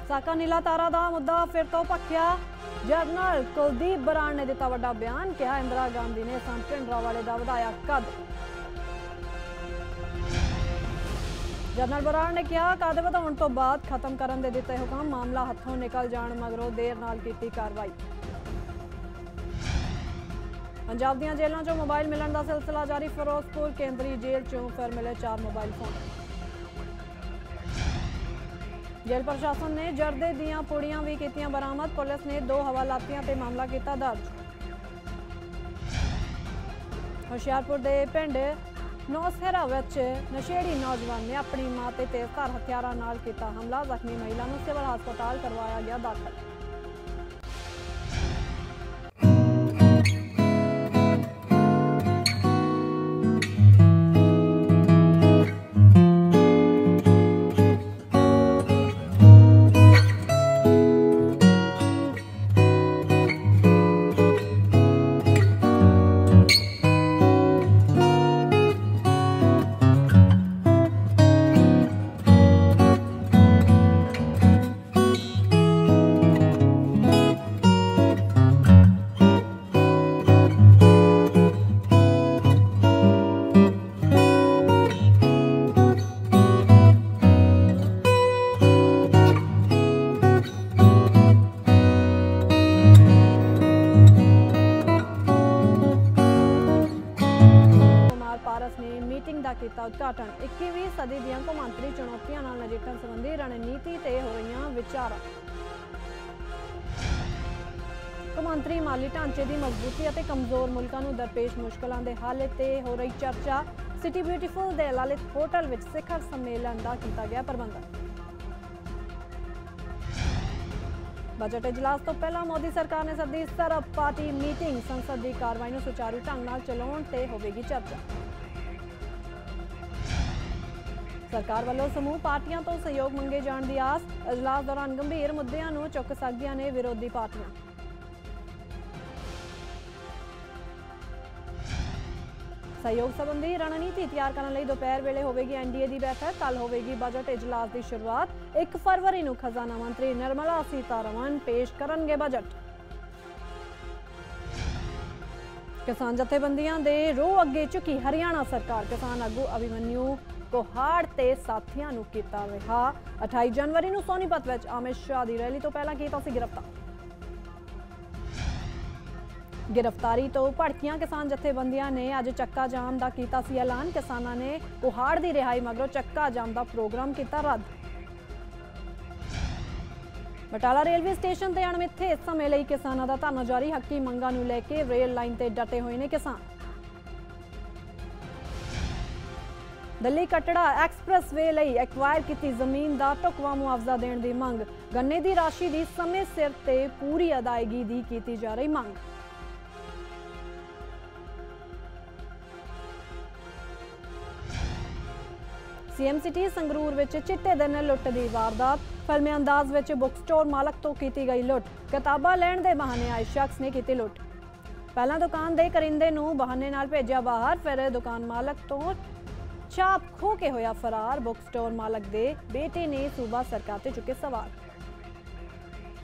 साका नीला तारा का मुद्दा फिर तो भखिया। जनरल कुलदीप बराड़ ने दिता वड्डा बयान, कहा इंदिरा गांधी ने संत भिंडरांवाले का वधाया कद। जनरल बराड़ ने कहा कद वधाउण तो बाद खत्म करन दे दिते हुक्म, मामला हथों निकल जाण मगरों देर नाल कीती कार्रवाई। पंजाब दीआं जेलों चों मोबाइल मिलण दा सिलसिला जारी, फिरोजपुर केंद्री जेल चों फिर मिले 4 मोबाइल फोन। जेल प्रशासन ने जर्दे दीआं पुड़ियां भी कीतियां बरामद, पुलिस ने 2 हवालातियां ते मामला कीता दर्ज। होशियारपुर दे पिंड नौसहरा विच नशेड़ी नौजवान ने अपनी मां ते तेजधार हथियारां नाल कीता हमला, जख्मी महिला नूं सिविल हस्पताल करवाया गया दाखिल। ने मीटिंग का किया उद्घाटन। 21वीं सदी दीआं कौमांतरी चुनौतियां नाल नजिठण संबंधी रणनीति ते हो रही विचार। कौमांतरी माली ढांचे की मजबूती और कमजोर मुल्कों को दरपेश मुश्किलों के हल ते हो रही चर्चा। सिटी ब्यूटीफुल दे ललित होटल विच शिखर सम्मेलन का किया गया प्रबंधन। बजट इजलास तो पहला मोदी सरकार ने सदी सरब पार्टी मीटिंग, संसद की कार्रवाई को सुचारू ढंग नाल चलाउण ते होवेगी चर्चा। सरकार वालों समूह पार्टियां तो सहयोग मंगे जाण दी आस, इजलास दौरान गंभीर मुद्दों को चुक सकदियां ने विरोधी पार्टियां। सहयोग संबंधी रणनीति तैयार करने लई दोपहर वेले होवेगी एनडीए की बैठक, कल होवेगी बजट इजलास की शुरुआत। 1 फरवरी को खजाना मंत्री निर्मला सीतारमण पेश करनगे बजट। किसान जथेबंदियां दे रो अगे चुकी हरियाणा सरकार, किसान आगू अभिमन्यू कोहाड़ ते साथियां नूं कीता रिहा। 28 जनवरी को सोनीपत विच अमित शाह की रैली तो पहला कीता सी गिरफ्तार। गिरफ्तारी तो भड़कियां किसान जथेबंदियां ने अज चक्का जाम का किया सी ऐलान। किसानां ने कोहाड़ की रिहाई मगरों चक्का जाम का प्रोग्राम किया रद्द। बटाला रेलवे स्टेशन से अणमिथे समय लई किसानां दा धरना जारी, हक्की मंगां नूं लैके रेल लाइन ते डटे हुए ने किसान। दिल्ली कटड़ा एक्सप्रैस वे लई एक्वायर की जमीन का ढुकवा मुआवजा देने की मंग, गन्ने की राशि की समय सिर ते पूरी अदायगी की की जा रही मंग। सीएम सिटी संगरूर विच चिट्टे दिन लुट की वारदात, फिल्मी अंदाज विच बुक स्टोर मालक तो की गई लुट, किताबां लैण दे बहाने आए शख्स ने की लुट। पहला दुकान दे करिंदे नूं बहाने नाल भेजिया बाहर, फिर दुकान मालक तो छाप खो के होया फरार। बुक स्टोर मालक दे बेटे ने सूबा सरकार ते चुके सवाल।